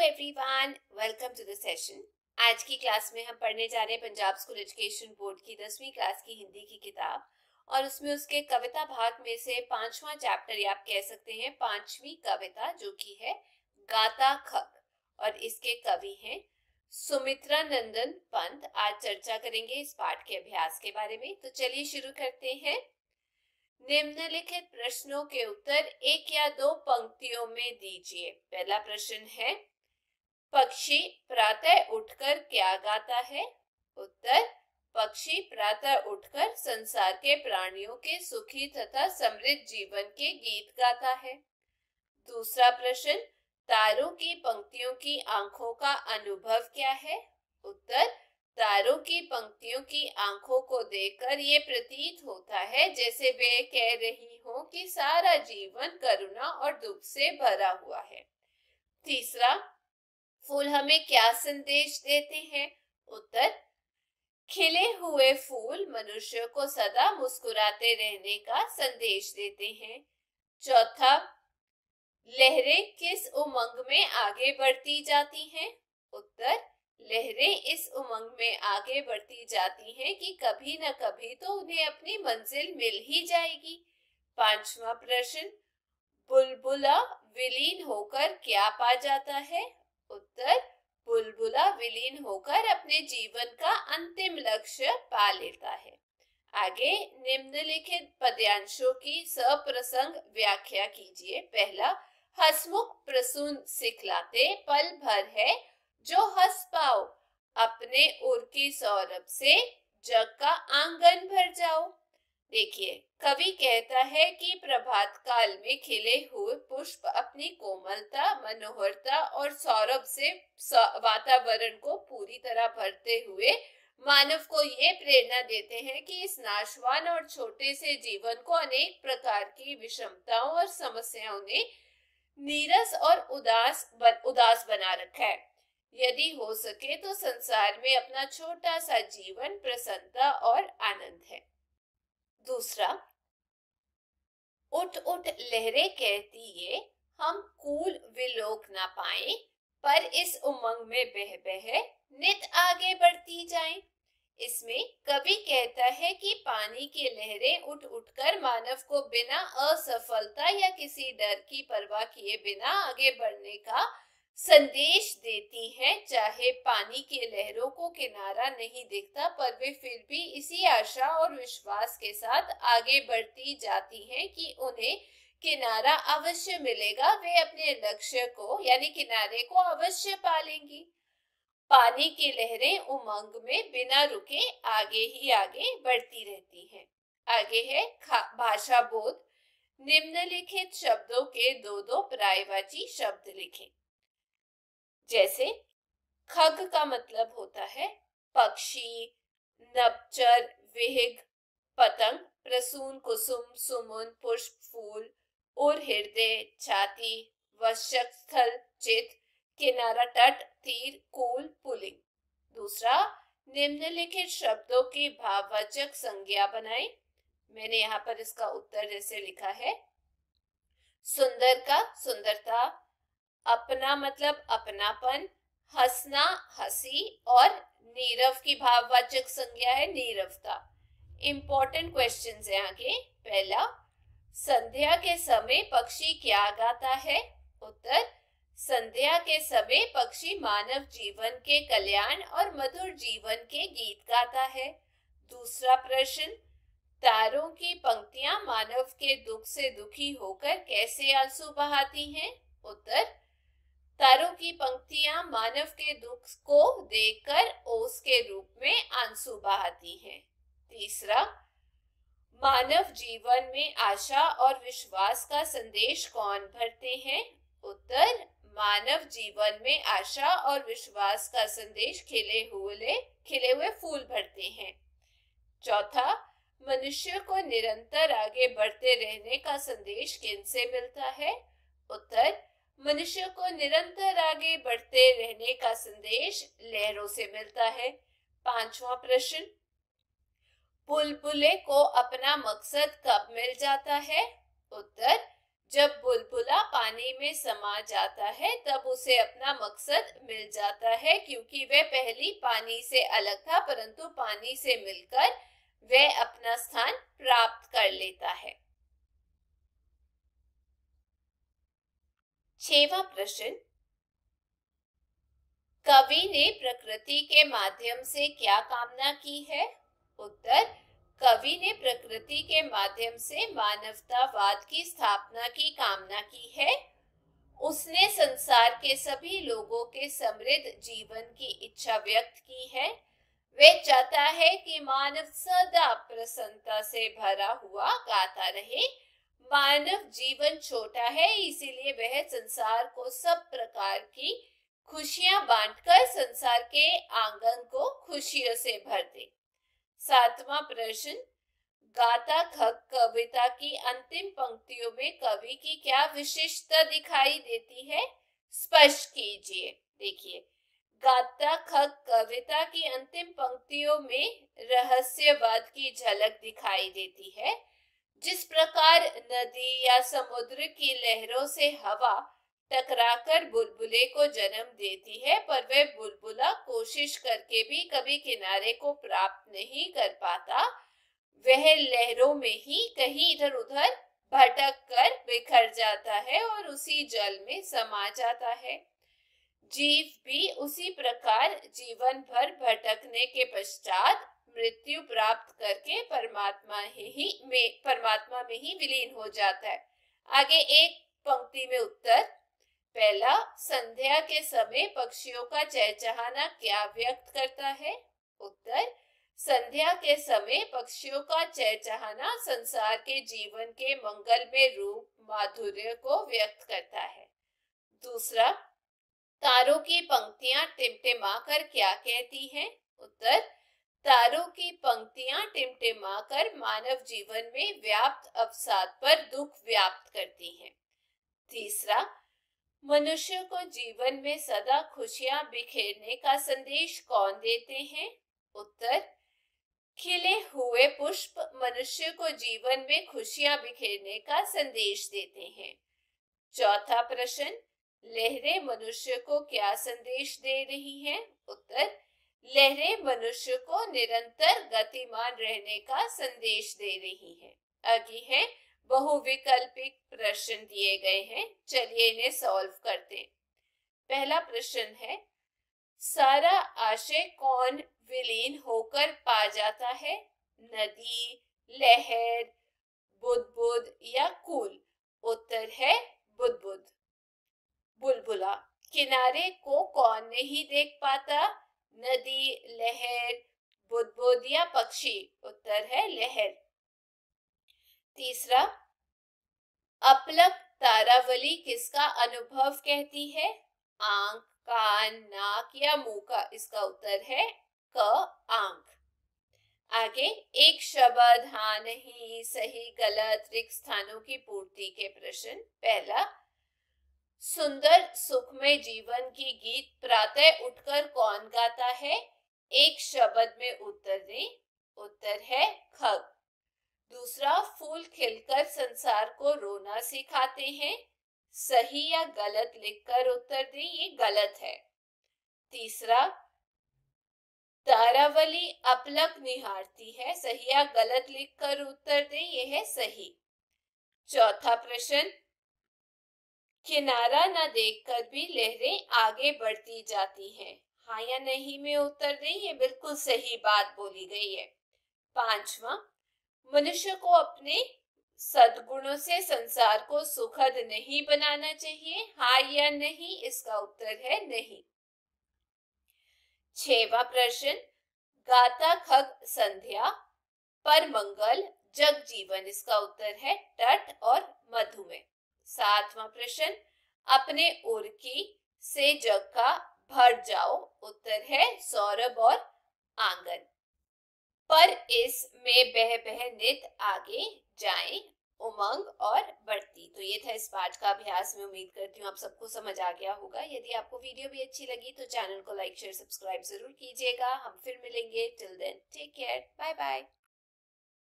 Everyone, welcome to the session. आज की class में हम पढ़ने जा रहे हैं पंजाब स्कूल एजुकेशन बोर्ड की 10वीं क्लास की हिंदी की किताब और उसमें उसके कविता भाग में से 5वां चैप्टर या आप कह सकते हैं 5वीं कविता जो कि है गाता खग और इसके कवि हैं सुमित्रा नंदन पंत। आज चर्चा करेंगे इस पाठ के अभ्यास के बारे में, तो चलिए शुरू करते हैं। निम्नलिखित प्रश्नों के उत्तर एक या दो पंक्तियों में दीजिए। पहला प्रश्न है, पक्षी प्रातः उठकर क्या गाता है? उत्तर, पक्षी प्रातः उठकर संसार के प्राणियों के सुखी तथा समृद्ध जीवन के गीत गाता है। दूसरा प्रश्न, तारों की पंक्तियों की आंखों का अनुभव क्या है? उत्तर, तारों की पंक्तियों की आंखों को देखकर ये प्रतीत होता है जैसे वे कह रही हो कि सारा जीवन करुणा और दुख से भरा हुआ है। तीसरा, फूल हमें क्या संदेश देते हैं? उत्तर, खिले हुए फूल मनुष्य को सदा मुस्कुराते रहने का संदेश देते हैं। चौथा, लहरें किस उमंग में आगे बढ़ती जाती हैं? उत्तर, लहरें इस उमंग में आगे बढ़ती जाती हैं कि कभी न कभी तो उन्हें अपनी मंजिल मिल ही जाएगी। पांचवा प्रश्न, बुलबुला विलीन होकर क्या पा जाता है? उत्तर, बुलबुला विलीन होकर अपने जीवन का अंतिम लक्ष्य पा लेता है। आगे निम्नलिखित पद्यांशों की सप्रसंग व्याख्या कीजिए। पहला, हंसमुख प्रसून सिखलाते पल भर है जो हंस पाओ, अपने उर की सौरभ से जग का आंगन भर जाओ। देखिए, कवि कहता है कि प्रभात काल में खिले हुए पुष्प अपनी कोमलता, मनोहरता और सौरभ से वातावरण को पूरी तरह भरते हुए मानव को ये प्रेरणा देते हैं कि इस नाशवान और छोटे से जीवन को अनेक प्रकार की विषमताओं और समस्याओं ने नीरस और उदास बना रखा है। यदि हो सके तो संसार में अपना छोटा सा जीवन प्रसन्नता और आनंद है। दूसरा, उठ उठ लहरें कहती ये हम कूल विलोक ना पाए, पर इस उमंग में बह बह नित आगे बढ़ती जाएं। इसमें कवि कहता है कि पानी की लहरें उठ उठकर मानव को बिना असफलता या किसी डर की परवाह किए बिना आगे बढ़ने का संदेश देती हैं। चाहे पानी की लहरों को किनारा नहीं दिखता, पर वे फिर भी इसी आशा और विश्वास के साथ आगे बढ़ती जाती हैं कि उन्हें किनारा अवश्य मिलेगा, वे अपने लक्ष्य को यानी किनारे को अवश्य पालेंगी। पानी की लहरें उमंग में बिना रुके आगे ही आगे बढ़ती रहती हैं। आगे है भाषा बोध। निम्नलिखित शब्दों के दो दो पर्यायवाची शब्द लिखें। जैसे खग का मतलब होता है पक्षी, नभचर, विहग, पतंग, प्रसून, कुसुम, सुमन, पुष्प, फूल, और हृदय, छाती, वक्षस्थल, चित, किनारा, तट, तीर, कूल, पुल्लिंग। दूसरा, निम्नलिखित शब्दों की भाववाचक संज्ञा बनाएं। मैंने यहाँ पर इसका उत्तर जैसे लिखा है, सुंदर का सुंदरता, अपना मतलब अपनापन, हंसना हंसी, और नीरव की भाववाचक संज्ञा है नीरवता। इंपॉर्टेंट क्वेश्चंस है आगे। पहला, संध्या के समय पक्षी क्या गाता है? उत्तर, संध्या के समय पक्षी मानव जीवन के कल्याण और मधुर जीवन के गीत गाता है। दूसरा प्रश्न, तारों की पंक्तियां मानव के दुख से दुखी होकर कैसे आंसू बहाती हैं? उत्तर, तारों की पंक्तियां मानव के दुख को देखकर ओस के रूप में आंसू बहाती हैं। तीसरा, मानव जीवन में आशा और विश्वास का संदेश कौन भरते हैं? उत्तर, मानव जीवन में आशा और विश्वास का संदेश खिले हुए फूल भरते हैं। चौथा, मनुष्य को निरंतर आगे बढ़ते रहने का संदेश किनसे मिलता है? उत्तर, मनुष्य को निरंतर आगे बढ़ते रहने का संदेश लहरों से मिलता है। पांचवा प्रश्न, बुलबुले को अपना मकसद कब मिल जाता है? उत्तर, जब बुलबुला पानी में समा जाता है तब उसे अपना मकसद मिल जाता है, क्योंकि वह पहली पानी से अलग था, परंतु पानी से मिलकर वह अपना स्थान प्राप्त कर लेता है। 6वां प्रश्न, कवि ने प्रकृति के माध्यम से क्या कामना की है? उत्तर, कवि ने प्रकृति के माध्यम से मानवतावाद की स्थापना की कामना की है। उसने संसार के सभी लोगों के समृद्ध जीवन की इच्छा व्यक्त की है। वह चाहता है कि मानव सदा प्रसन्नता से भरा हुआ गाता रहे। मानव जीवन छोटा है, इसीलिए वह संसार को सब प्रकार की खुशियां बांटकर संसार के आंगन को खुशियों से भर दे। 7वां प्रश्न, गाता खग कविता की अंतिम पंक्तियों में कवि की क्या विशिष्टता दिखाई देती है? स्पष्ट कीजिए। देखिए, गाता खग कविता की अंतिम पंक्तियों में रहस्यवाद की झलक दिखाई देती है। जिस प्रकार नदी या समुद्र की लहरों से हवा टकराकर बुलबुले को जन्म देती है, पर वह बुलबुला कोशिश करके भी कभी किनारे को प्राप्त नहीं कर पाता। वह लहरों में ही कहीं इधर उधर भटक कर बिखर जाता है और उसी जल में समा जाता है। जीव भी उसी प्रकार जीवन भर भटकने के पश्चात मृत्यु प्राप्त करके परमात्मा में ही विलीन हो जाता है। आगे एक पंक्ति में उत्तर। पहला, संध्या के समय पक्षियों का चहचहाना क्या व्यक्त करता है? उत्तर, संध्या के समय पक्षियों का चहचहाना संसार के जीवन के मंगलमय रूप माधुर्य को व्यक्त करता है। दूसरा, तारों की पंक्तियां टिमटिमाकर क्या कहती हैं? उत्तर, तारों की पंक्तियां टिमटिमाकर मानव जीवन में व्याप्त अवसाद पर दुख व्याप्त करती हैं। तीसरा, मनुष्य को जीवन में सदा खुशियां बिखेरने का संदेश कौन देते हैं? उत्तर, खिले हुए पुष्प मनुष्य को जीवन में खुशियां बिखेरने का संदेश देते हैं। चौथा प्रश्न, लहरें मनुष्य को क्या संदेश दे रही हैं? उत्तर, लहरें मनुष्य को निरंतर गतिमान रहने का संदेश दे रही हैं। आगे है बहुविकल्पिक प्रश्न दिए गए हैं, चलिए इन्हें सॉल्व करते हैं। पहला प्रश्न है, सारा आशय कौन विलीन होकर पा जाता है? नदी, लहर, बुदबुद या कूल? उत्तर है बुदबुद। बुलबुला, किनारे को कौन नहीं देख पाता? नदी, लहर, बुदबुद या पक्षी? उत्तर है लहर। तीसरा, अपलक तारावली किसका अनुभव कहती है? आंख, कान, नाक या मुंह का? इसका उत्तर है क, आंख। आगे एक शब्द, हाँ, नहीं, सही, गलत, रिक्त स्थानों की पूर्ति के प्रश्न। पहला, सुंदर सुखमय जीवन की गीत प्रातः उठकर कौन गाता है? एक शब्द में उत्तर दें। उत्तर है खग। दूसरा, फूल खिलकर संसार को रोना सिखाते हैं। सही या गलत लिखकर उत्तर दें, ये गलत है। तीसरा, तारावली अपलक निहारती है। सही या गलत लिखकर उत्तर दें, यह है सही। चौथा प्रश्न, किनारा न देखकर भी लहरें आगे बढ़ती जाती हैं। हाँ या नहीं में उत्तर दें, ये बिल्कुल सही बात बोली गई है। पांचवा, मनुष्य को अपने सद्गुणों से संसार को सुखद नहीं बनाना चाहिए। हाँ या नहीं, इसका उत्तर है नहीं। छठवां प्रश्न, गाता खग संध्या पर मंगल जग जीवन? इसका उत्तर है तट और मधुमेह। सातवां प्रश्न, अपने उर्की से जग का भर जाओ? उत्तर है सौरभ और आंगन। पर इसमें बह बह नित आगे जाएं, उमंग और बढ़ती। तो ये था इस पाठ का अभ्यास। मैं उम्मीद करती हूँ आप सबको समझ आ गया होगा। यदि आपको वीडियो भी अच्छी लगी तो चैनल को लाइक शेयर सब्सक्राइब जरूर कीजिएगा। हम फिर मिलेंगे। Till then take care, bye bye.